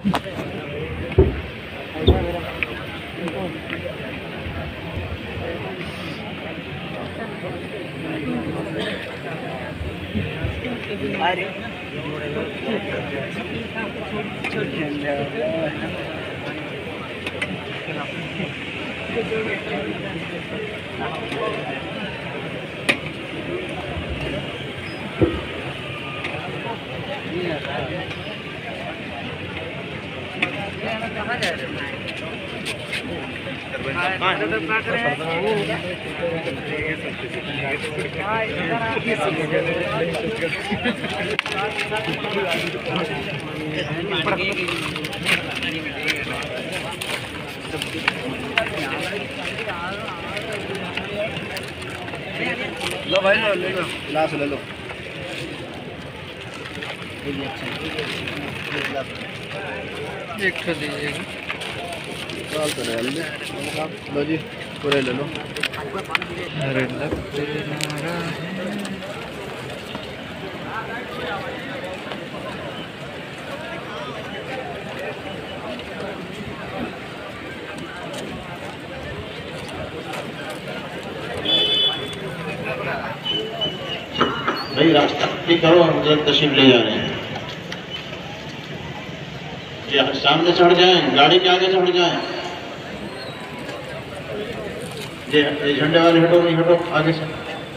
लो भाई लो ले लो गिलास ले लो एक तो दीजिएगा लो जी पूरे ले लो। अरे लगते नारा है। भाई रास्ता ठीक करो, हम जल्द तशरीफ ले जा रहे हैं। ये सामने चढ़ जाएं, गाड़ी के आगे चढ़ जाएं। ये झंडे वाले हटो, नहीं हटो आगे से।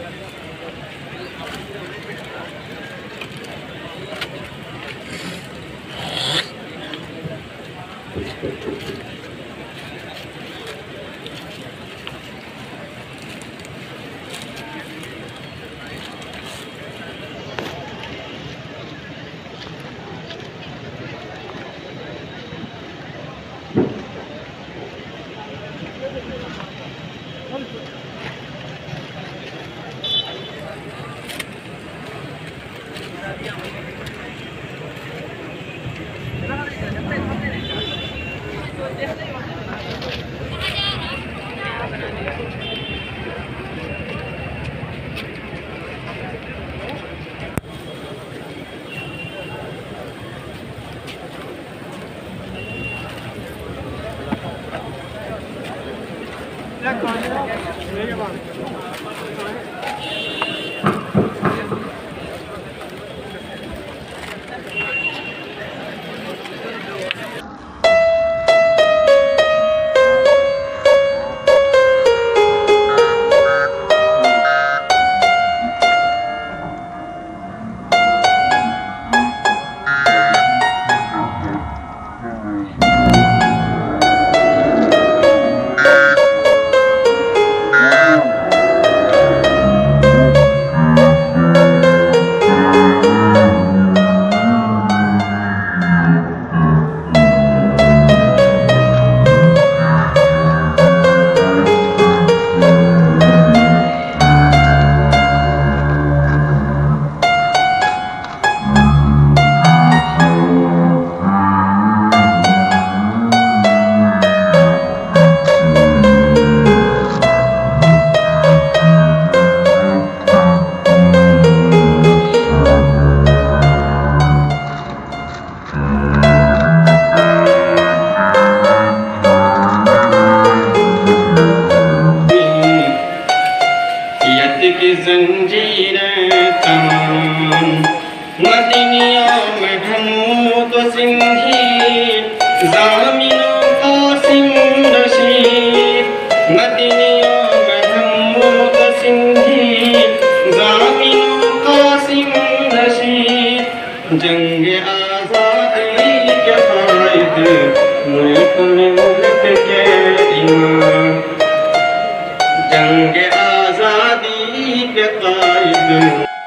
की जंजीरें तमाम मदीनिया में हमू तो सिंधी ज़ामिनों का सिंदशीर मदीनिया में हमू तो सिंधी ज़ामिनों का सिंदशीर जंग आज़ादी के क़ाइद मुल्क में मुल्क के इमाम जंग आज़ादी के क़ाइद